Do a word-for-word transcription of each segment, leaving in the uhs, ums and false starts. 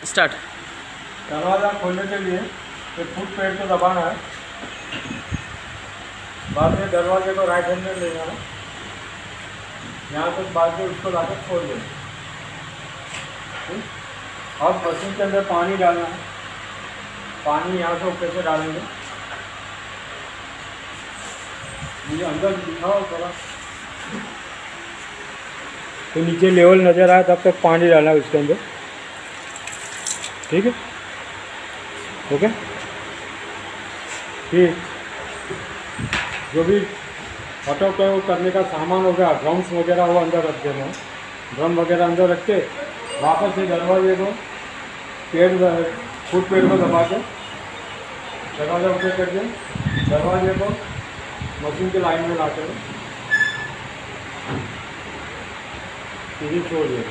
Start. दरवाज़ा खोलने के लिए एक फुट पैड को दबाना है। बाद में दरवाजे को राइट हैंड में ले जाना, यहाँ तक बाद में उसको लाकर छोड़ देना। ठीक। अब मशीन के अंदर पानी डालना है। पानी यहाँ से ऊपर से डालेंगे। मुझे अंदर दिखाओ थोड़ा, तो नीचे लेवल नज़र आए तब तक पानी डालना है उसके अंदर। ठीक है, ओके। फिर जो भी ऑटो पे वो करने का सामान हो गया, ड्रम्स वगैरह वो अंदर रख देना है। ड्रम वगैरह अंदर रख के वापस से दरवाजे को पेड़ फुट पेड़ को दबा के दरवाजा ऊपर कर दिया, दरवाजे को मशीन के लाइन में लाते हैं, सीधी छोड़ दिया।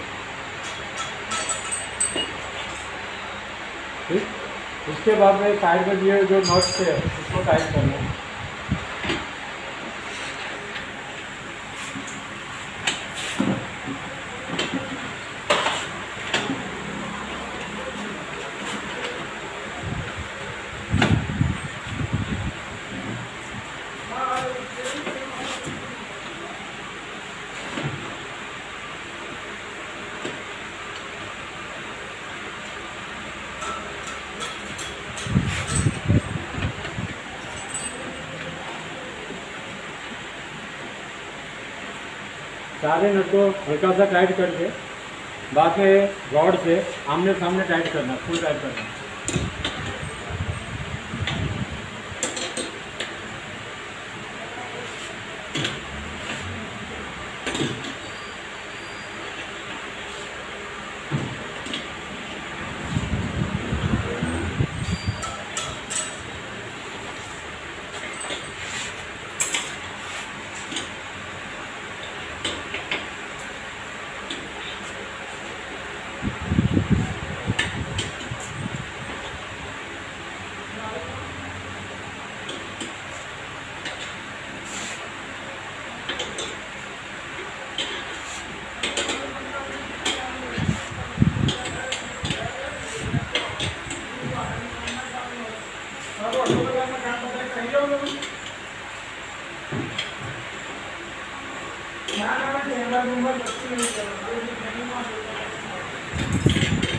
ठीक। उसके बाद में साइड में दिए जो नट्स है उसको टाइट करना है। सारे नट को हल्का सा टाइट करके बाद में रॉड से आमने सामने टाइट करना, फुल टाइट करना। क्या